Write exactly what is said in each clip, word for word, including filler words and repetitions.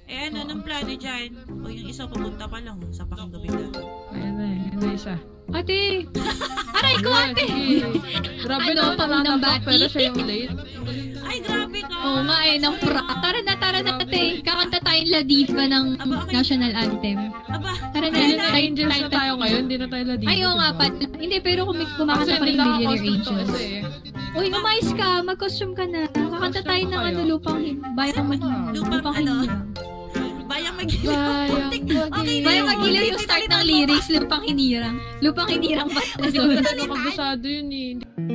Eh ano, anong plano dyan? O yung isa pupunta pa lang sa Pakinggabigan. Ayan na eh, hindi siya. Ate! Aray ko, ate! Grabe ano, na, nananap pero siya yung late. Ay, grabe ka! Oo nga eh, ng pra. Tara na, tara na, ate. Kakanta tayong La Diva ng Aba, okay. national anthem. Aba, Tara na, Ayun tayo, na, Angels na tayo ngayon, hindi na tayo La Diva. Ay, oo nga, pat. Hindi, pero kung may kumakanta pa rin Billionaire Angels. Uy, umayos ka, mag-costume ka na. Kakanta tayo ng ano, lupang hin... Bayang mag... Lupang ano? Bayang mag-ilaw. Bayang Okay, Bayang mag-ilaw yung start ng lyrics, lupang hinirang. Lupang hinirang pa. Hindi ko na nakabasado yun eh.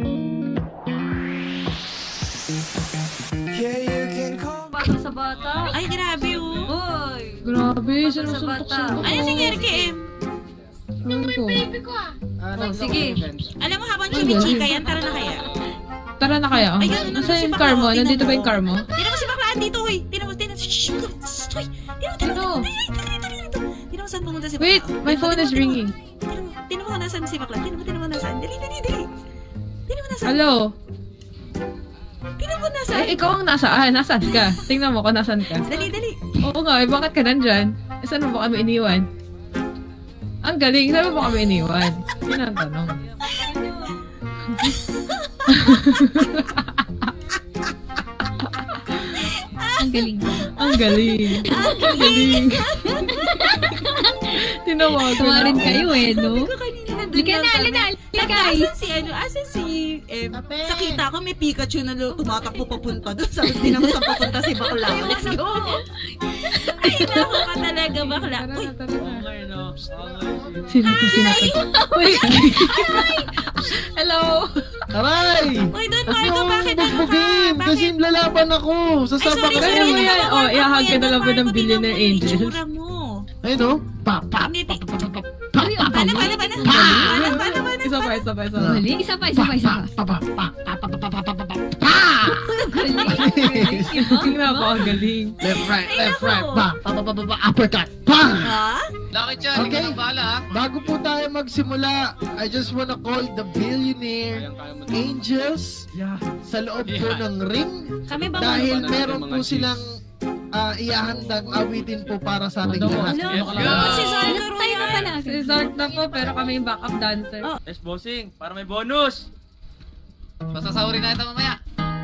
Bata sa bata. Ay, grabe oh. Uy! Grabe, sinusuntok-suntok. Ano si K M? Ano ko? Oh, sige. Alam mo, habang chimichika yan, tara na kaya. Tara na kaya. Ayun, Nasa yung car mo? Nandito ba yung car mo? Tinan mo si baklaan dito, uy. Tinan mo, tinan mo. Shhh, uy. Tinan mo, tinan mo. Tinan mo saan pumunta si baklaan. Wait, my phone is ringing. Tinan mo, tinan mo kung nasaan si baklaan. Tinan mo, tinan mo nasaan. Dali, dali, dali. Tinan mo nasaan. Hello? Tinan mo nasaan. Eh, ikaw ang nasaan. Nasaan ka? Tingnan mo kung nasaan ka. Dali, dali. Oo nga, eh, bakit ka nandyan? Eh, saan mo ba kami iniwan? Ang galing, saan mo ba kami iniwan? Yun ang tanong. Ang galing. Ang galing. Ang galing. Tinawagan Tawarin ako. kayo eh, no? Lika Lika na, lika na, lika guys. Asan si ano? Asan si... Eh, sa kita ko may Pikachu na lo- tumatakbo papunta doon. Sabi, di naman saan papunta si bakla. Let's go! Ay, naku ka talaga, bakla. Tara Uy, na, tara na. Sino to sinakit? Hello? Aray! uy, Don Marco, bakit ano ka? Bugin! Kasi Bakit? lalaban ako! Sasapa Ay, ka sorry, Kaya mo sorry. yan. Oh, ihahag ka na lang ba ng Don Billionaire Marco, Angels? itsura mo. Ayun o. Pa, pa, Hindi, pa, ti- pa, pa, pa, Uy, ang Paano, galing. paano, paano? Paano, paano, paano? Isa pa, isa pa, isa pa. Galing. Isa pa, isa pa, isa pa. pa, pa, pa, pa, pa, pa, pa, pa, pa, pa, pa! Galing. Tingnan mo, ang galing. Left, right, Ay, left, nako. right, pa, pa, pa, pa, pa, pa, uppercut, pa! Ha? Laki dyan, Okay. hindi ka nang bahala ha. Bago po tayo magsimula, I just wanna call the Billionaire Angels Yeah. sa loob po ng ring Kami ba dahil Mga meron po cheese. silang uh, iahandang awitin po para sa ating Ano? lahat. Hello? Dapat si Zarko Tayo na pala. Si Zark na po, pero kami yung backup dancer. Oh. Yes, bossing, para may bonus. Masasahurin na ito mamaya.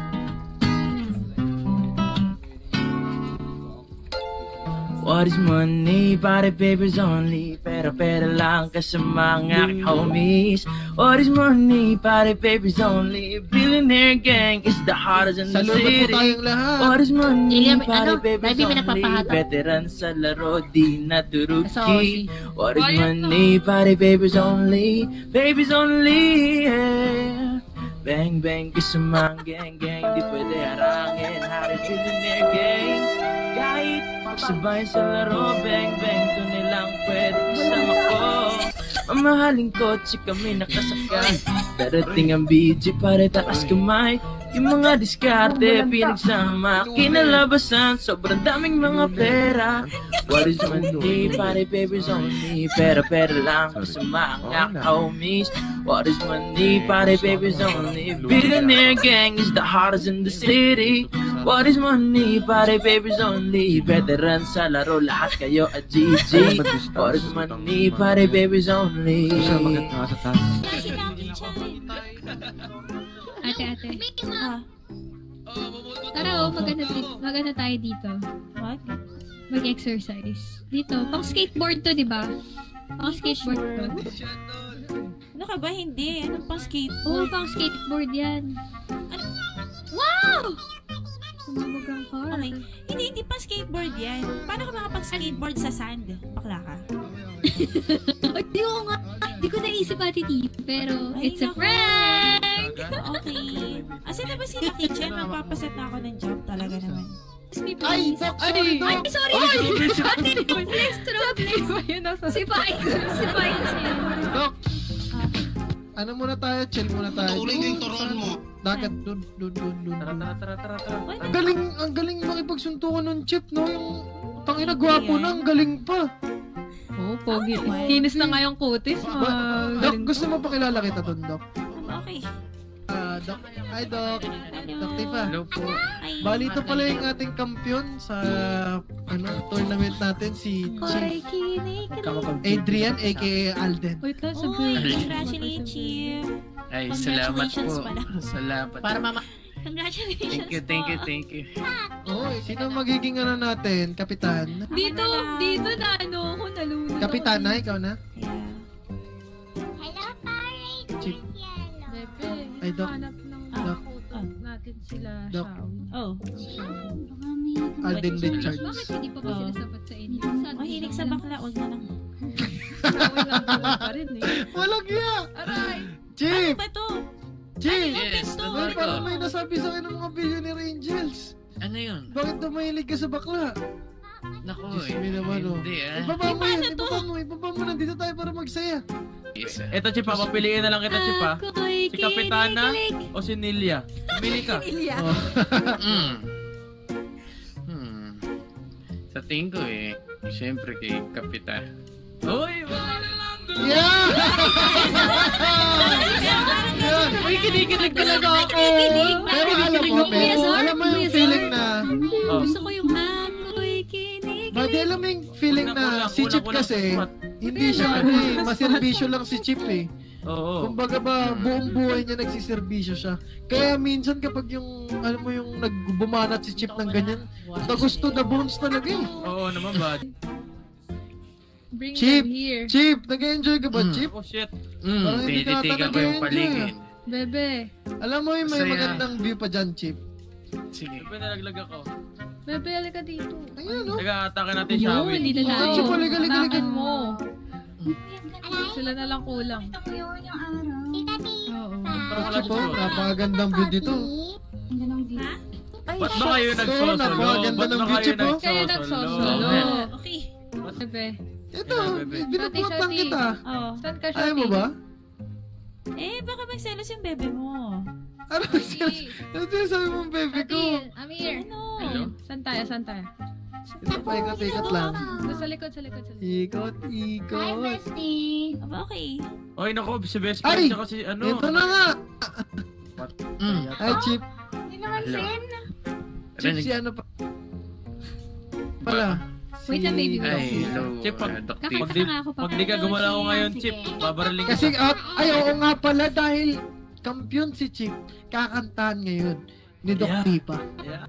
What is money? Party papers only. Pero pera lang kasi mga homies. What is money? Party papers only. Billionaire gang is the hardest in the Saludo po city. tayong lahat. What is money? William, Party ano? papers Baby, may only. nagpapahata. Veteran sa laro, di naturuki. Sorry. What is money? Party papers only. Papers only. Yeah. Bang bang kisamang gang gang. Di pwede harangin. Hari billionaire gang. Kahit sabay sa laro, bang bang, doon nilang pwede kasama ko. Mamahaling kotse kami nakasakay. Darating ang B G pare taas kamay. Yung mga diskarte pinagsama, kinalabasan, sobrang daming mga pera. What is money? Pare papers only. Pera pera lang kasama ang homies. What is money? Pare papers only. Billionaire gang is the hardest in the city. What is money? Pare papers only. Veteran sa laro, lahat kayo at G G. What is money? Pare papers only. Ate, ate. Ah, Tara oh, maganda, di- maganda tayo dito. what? Mag-exercise. Dito. Pang skateboard to, di ba? Pang skateboard to. Ano ka ba? Hindi. Anong pang skate? Oo, pang skateboard yan. Wow! Sumabog ang car. Okay. Hindi, hindi pang skateboard yan. Paano ka makapang skateboard sa sand? Bakla ka. Ay, di ko nga. Di ko naisip ati T. Pero, Ay, it's a naku. prank! Okay. Asan na ba si Kitchen? Magpapaset na ako ng job talaga naman. Excuse me, Ay, please. Doc, sorry, Ay, Doc. sorry! Ate, please, true, please. Yun nasa... Si Pai. Si Pai. Doc, ano muna tayo? Chill muna tayo. Tuloy ko yung turon mo. Dagat, dun, dun, dun, dun. Tara, dun. tara, tara, tara, tara. Ang galing, ang galing makipagsuntukan ng chip, no? Yung tangina gwapo na, ang galing pa. Oo, pogi. Oh, naman. Oh, Kinis na nga yung kutis. Doc, Magaling gusto mo pakilala kita dun, Doc? Okay. Ah, Doc, hi Doc. Doc Tifa. Hello po. Bali ito pala yung ating kampiyon sa ano tournament natin, si Chief Adrian aka Alden. Wait lang, Uy, sabihin. congratulations, Chief. Ay, salamat Congratulations po. pala. Salamat. Para mama. Congratulations Thank you, thank you, thank you. Oh, sino magiging ano natin, kapitan? Dito, dito na ano, ako nalunod. Kapitana, ikaw na? Yeah. Chief. Bebe, Ay, Doc. hanap ng Doc. ah, natin sila, Doc. Shawi. Oh. Alden Richards. Bakit hindi pa ba sila sapat sa inyo? Saan Mahilig sa bakla, wag na lang. Shawi lang naman pa rin eh. Walang iya! Aray! Chief! Ano ba to? Chief! Yes, Ito, May ano parang to? may nasabi sa akin ng mga Billionaire Angels. Ano yun? Bakit daw mahilig ka sa bakla? Naku, Diyos eh. me naman, oh. Hindi ah. Ibaba mo yan, Paano to? ibaba mo, ibaba mo. Nandito tayo para magsaya. Yes, ah. Eto, Chip, ha, papiliin na lang kita, Chip, ha? Ako'y Si Kapitana kinikilig. o si Nelia? Pumili ka. Silya. Oh. Mm. Hmm. Sa tingin ko eh, siyempre kay Kapitan. Uy, wala na lang doon. Yeah! Uy, kinikilig talaga ako. Pero alam mo, Kuya Bes, Zor, alam mo yung Kuya feeling Zor. na, Oh. Gusto ko yung Ako'y kinikilig. Badi, alam mo yung feeling na Kulang, si Chip kulang, kulang kasi, sa spot. hindi siya ano eh, maserbisyo lang si Chip eh. Oo. Kumbaga ba, buong buhay niya nagsiservisyo siya. Kaya minsan kapag yung, alam mo yung nagbumanat si Chip ng ganyan, na gusto na bones talaga eh. Oo naman, bad. Bring Chip. them here. Chip, nag-enjoy ka ba, Mm. Chip? Oh, shit. Hmm, Parang hindi ka tinitigan ata ko yung nag-enjoy, paligid. Bebe. Alam mo yung may Masaya. magandang view pa dyan, Chip. Sige. Siyempre, nalaglag ako. Bebe, halika dito. Ayun, no? Nag-aatake natin siya. Yun, hindi na Oh, tayo. Chip, halika, halika, halika. Takan mo. Sila na lang kulang. Oo. Parang wala Chip, oh, dito. napakagandang view dito. Ba't ba kayo nagsosolo? napakaganda Ba't ng ba view, kayo Chip, oh. Kayo nagsosolo. Okay. Bebe. Ito, Bebe. binubutan Shorty, shorty. kita. Oh. Saan ka, Ayaw mo Shorty? ba? Eh, baka magselos yung bebe mo. Ano Shorty. Ano sinasabi mong baby ko? Shorty, Amir. Ano? Hello? Saan tayo? Saan tayo? Ito pa, ikot-ikot lang. Doon sa likod, sa likod, sa likod. Ikot, ikot. Aba, okay. Oy, naku, si best Ay! friend siya kasi ano. Ito na nga! Mm. Ay, Chip. Hello. Chip, si ano pa? Pala. Si... Wait lang, baby. Ay, hello. Chip, pag- uh, Doc Kakanta Tiff. Pag di, nga ako pa. pag di ka gumala ko ngayon, Chip, babaraling ka. Kasi, ah, ay, oo nga pala, dahil kampiyon si Chip, kakantahan ngayon ni Doc Yeah. Tipa. Yeah.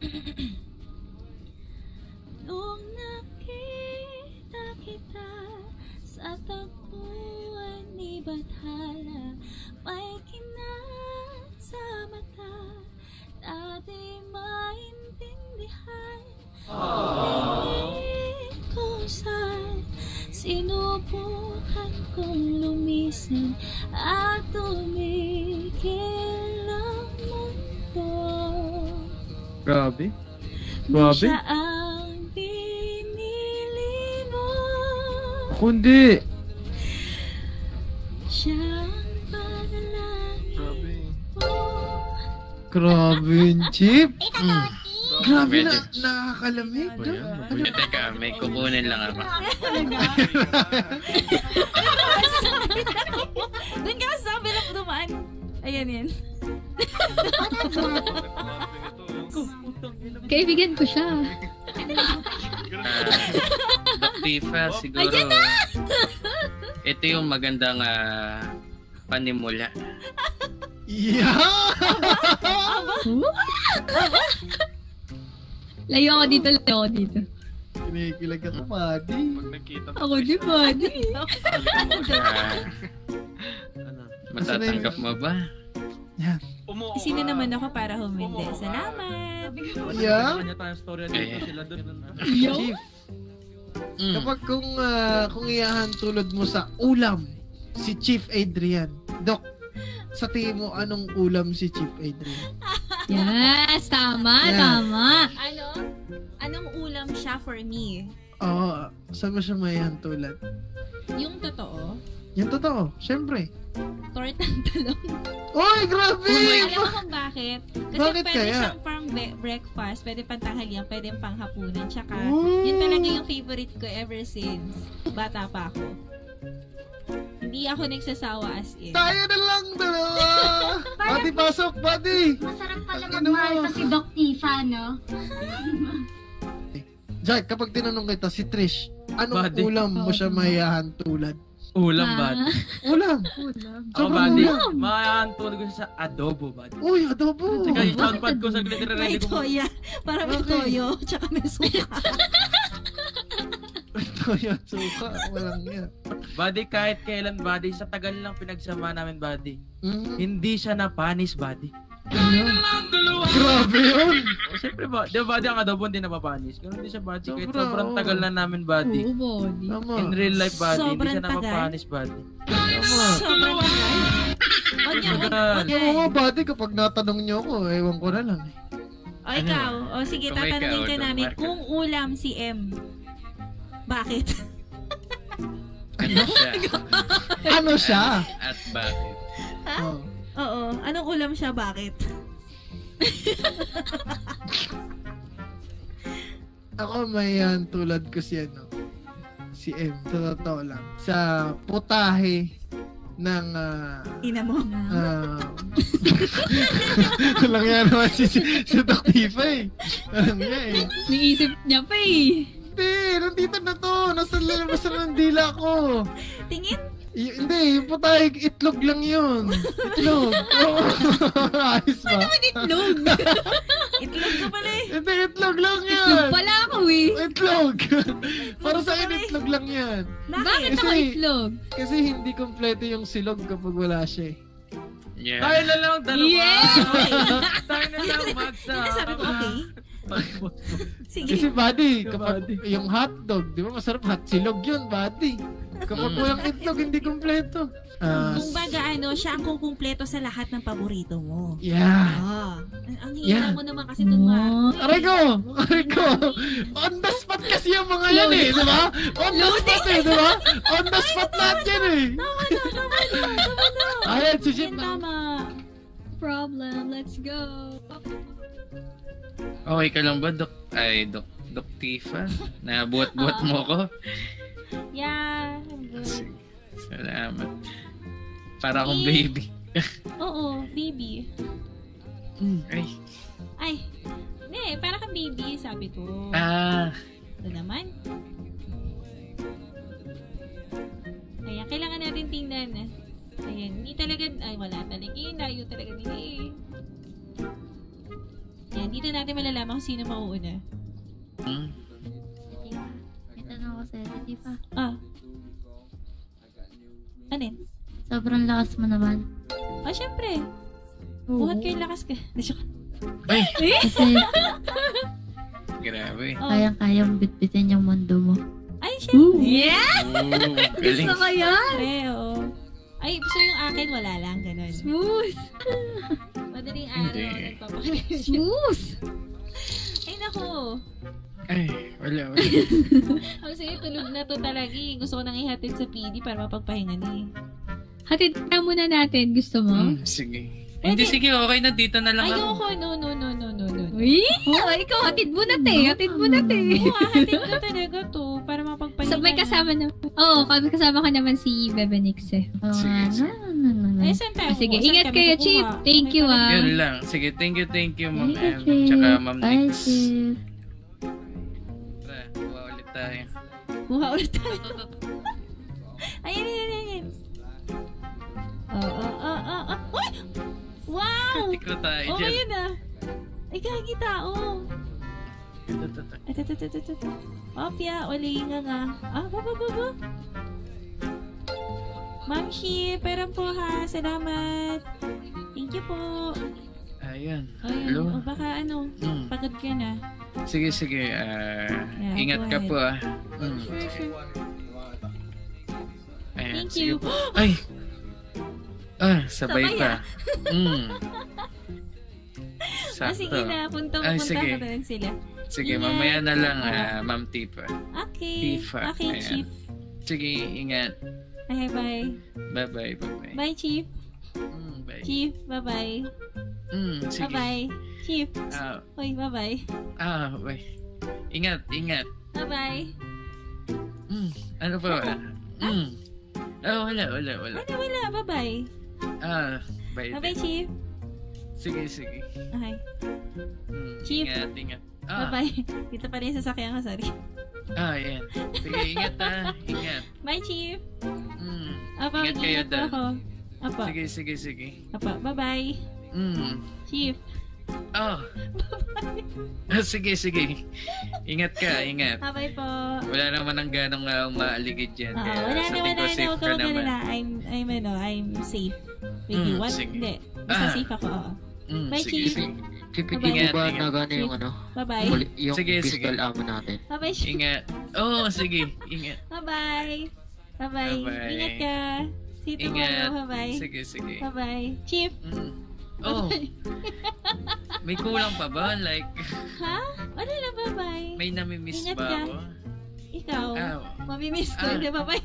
Nung nakita kita sa tagpuan ni Bathala, may kinang sa mata, dati maintindihan. Pagtingin kung saan sinubukan kong lumisan at tumigil ang mundo. Grabe. Nung Grabe. siya ang pinili mo, Kundi. siya ang panalangin Grabe. mo. Grabe yun, Chip. Mm. Grabe na, Medyo- nakakalamig. no? Eh, teka, may kukunin lang ako. Doon ka sa kabilang dumaan. Ayan yan. Kaibigan ko siya. Ah, Doc Tifa, siguro. Ito yung magandang ah, panimula. Yeah! Layo ako dito, layo ako dito. Kinikilig ako, buddy. Pag nagkita Ako di ba? Di. Ah, matatanggap mo ba? Sino naman ako para humindi? Salamat. Yeah? Kanya tayong story Eh. dito sila doon. Chief, Mm. kapag kung, ah, kung iyahan tulad mo sa ulam, si Chief Adrian. Doc, sa tingin mo, anong ulam si Chief Adrian? Yes, tama, Yeah. tama. Ano? Anong ulam siya for me? Oo, saan mo siya maiyahan tulad? Yung totoo, Yung totoo, syempre. tortang talong. Oy, grabe! Alam mo kung bakit? Kasi Bakit pwede kaya? siyang pang be- breakfast, pwede pang tanghalian, pwede pang hapunan. Tsaka, Ooh. yun talaga yung favorite ko ever since bata pa ako. Hindi ako nagsasawa as in. Tayo na lang, dalawa! Buddy, pasok, buddy! Masarap pala Ang ina magmahal mo. pa si Doc Tifa, no? Jack, kapag tinanong kita si Trish, anong Buddy. ulam mo siya mayayahan tulad? Ulam, Ah. bad. Ulam! Ako, Sobrang buddy. ulam! Makakantulog ko siya sa adobo, bad. Uy, adobo! Tsaka yung soundpad ko sa glitter May ready ko. toya. Para may Okay. toyo. Tsaka may suka. Ito yung suka, walang yan. Buddy, kahit kailan, buddy, sa tagal lang pinagsama namin, buddy. Mm. Hindi siya napanis, buddy. Grabe yun! O, siyempre ba, di ba, buddy, ang adobo hindi napapanis. Ganun din siya, buddy. Kahit Sobra, sobrang oo. tagal na namin, buddy. Oo, body. Tama. In real life, buddy, hindi Sobrang siya tagal. napapanis, buddy. Tama. Sobrang tagal. O niya, o Tagal. niya. Oo nga, buddy, kapag natanong niyo ako, ewan ko na lang. eh. O ikaw. O sige, Kung ikaw, tatanungin ka Don namin Marco. kung ulam si M. Bakit? Ano siya? Ano siya? At bakit? Oh. Oo. Anong ulam siya? Bakit? Ako may yan, tulad ko si ano, si M, sa totoo lang. Sa putahe ng ah Ina mo. ah walang yan naman si, si, si Doc Tifa eh. Walang yan eh. Niisip niya pa eh. Hindi, nandito na to. Nasa lalabas na ng dila ko. Tingin? Y- hindi, yung putahe, itlog lang yun. Itlog. Oo. Ayos ba? Itlog. Itlog ka pala eh. Hindi, itlog lang yan. Itlog pala ako eh. Itlog. Para sa akin, itlog lang yan. Bakit Kasi- ako itlog? Kasi hindi kompleto yung silog kapag wala siya eh. Yeah. Tayo na lang, dalawa. Yeah! Tayo na lang, magsa. Hindi sabi ko okay. Sige. Kasi buddy, Ikaw, kapag buddy. yung hotdog, di ba masarap hot silog yun, buddy. Kapag Mm. walang itlog, hindi kompleto. Ah, Kung baga ano, siya ang kukumpleto sa lahat ng paborito mo. yeah. Ah. Ang, ang Yeah. hihina mo naman kasi dun nga. Aray ko! Aray ko! On the spot kasi yung mga yan eh, di ba? On the spot eh, di ba? On the spot lahat yan eh. Tama na, tama na, tama na. Ayan, si Jim Yan, na. tama. Problem, let's go. Okay ka lang ba, Dok? Ay, Dok, Dok Tifa? Nabuhat-buhat mo ko? Yeah. I'm good. Sige. Salamat. Para akong Eh. baby. Oo, baby. Ay. Ay. Hindi, para kang baby, sabi ko. Ah. Ito naman. Kaya kailangan natin tingnan. Ayan, hindi talaga, ay wala talaga eh, layo talaga nila eh. Ayan, dito natin malalaman kung sino mauuna. Hmm. May tanong ako sa'yo, Tifa. Ah. Ano yun? Sobrang lakas mo naman. Ah, syempre. Buhat kayo lakas ka. Ay! Kasi Grabe. Oh. kayang-kayang bitbitin yung mundo mo. Ay, syempre. Yeah! Oo, galing. Gusto ko yan! Syempre, oo. Ay, so yung akin wala lang, ganun. Smooth! Madaling araw, Hindi. nagpapakinig. Smooth! Ay, naku. Ay, wala, wala. Ang sige, tulog na to talaga eh. Gusto ko nang ihatid sa P D para mapagpahinga na eh. Hatid ka muna natin. Gusto mo? Hmm, sige. Hindi, sige, okay na. Dito na lang ako. Ayoko, no, no, no, no, no, no. Uy! Oh, ikaw, hatid mo na, te. Hatid mo na, te. Oo, hahatid ko talaga to para mapagpahinga So, may na. kasama na. Oo, oh, kasama ka naman si Bebenix eh. Oo Sige, nga, sige. na, na, na, na. Ay, saan tayo? Ah, sige, Saan ingat kami kayo, kukuha? Chip. Thank you, Okay, ah. Yun lang. Sige, thank you, thank you, Ma'am Thank you, M. Chief. Tsaka Ma'am Bye, Nix. Chief. Tara, kuha ulit tayo. Kuha ulit tayo. Ayan, ayan, ayan, ayan. Oh, oh, oh, oh, oh. Uy! Wow! Tiklo tayo Okay dyan. yun ah. Ay, kagi tao. Ito, ito, ito. Ito, ito, ito, ito, ito. Opya, uli nga nga. Ah, ba, ba, ba, ba. Ma'am Shi, pera po ha. Salamat. Thank you po. Ayan. Ayan, Hello. o baka ano, Hmm. pagod ka na. Sige, sige. ah, Yeah, ingat go ka ahead. po, ah. Hmm. Sure, sure. Ayan, Thank sige you. po. Ay! Ah, sabay, Sabay, pa. ah. Hmm. Ah, sige Sakto. na, punta Ay, punta sige. ko na lang sila. Sige, Ingat. mamaya na lang, Oo. ah, Ma'am Tifa. Okay. Tifa. Okay, Ayan. Chief. Sige, ingat. Okay, bye. Bye-bye, bye-bye. Bye, Chief. Hmm, bye. Chief, bye-bye. Hmm, sige. Bye-bye. Chief. Ah, Uy, bye-bye. ah, bye. Ingat, ingat. Bye-bye. Hmm, ano ba? Hmm. Ah, wala, wala, wala. Wala, wala. Bye-bye. Ah, bye. Bye-bye, Chief. Sige, sige. Okay. Hmm, Chief. Ingat, ingat. Ah, Bye-bye. Dito pa rin yung sasakyan ko, sorry. ah, yan. Sige, ingat ah. Ingat. Bye, Chief. Hmm. Apa, Ingat kayo ingat po doon. ako. Apa. Sige, sige, sige. Apa, bye-bye. Hmm. Chief. Oh. Ah, sige, sige. Ingat ka, ingat. Bye-bye po. Wala naman ang ganong uh, maaligid dyan. Oo, Kaya wala sa na, tingin wala ko na. safe Huwag ka ka naman. magalala. I'm, I'm, ano, I'm safe. With Mm, you. What? sige. Hindi. Basta Ah. safe ako, oo. Mm, Bye, sige, Chief. sige. Pipigil Ingat, mo ba ingat. na gano'n yung ano? Bye-bye. Muli- Yung Sige, pistol sige. amo natin. Bye-bye, Chief. Ingat. Oo, oh, sige. Ingat. Bye-bye. Bye-bye. Bye-bye. Ingat ka. See you Ingat. tomorrow. Bye-bye. Sige, sige. Bye-bye. Chief. Mm. Oh. May kulang pa ba? Like, Ha? Wala na, bye-bye. may namimiss Ingat ba ka. ako? Ikaw. Ah. Mamimiss ko. Ah. Hindi, bye-bye.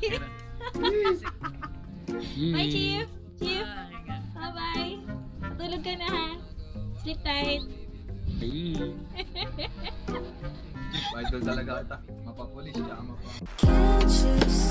Bye, Chief. Chief. Ah, ingat. Bye-bye. Matulog ka na, ha? Sleep tight. Idol talaga kita. Mapapulis siya. Mapa. Can't you see?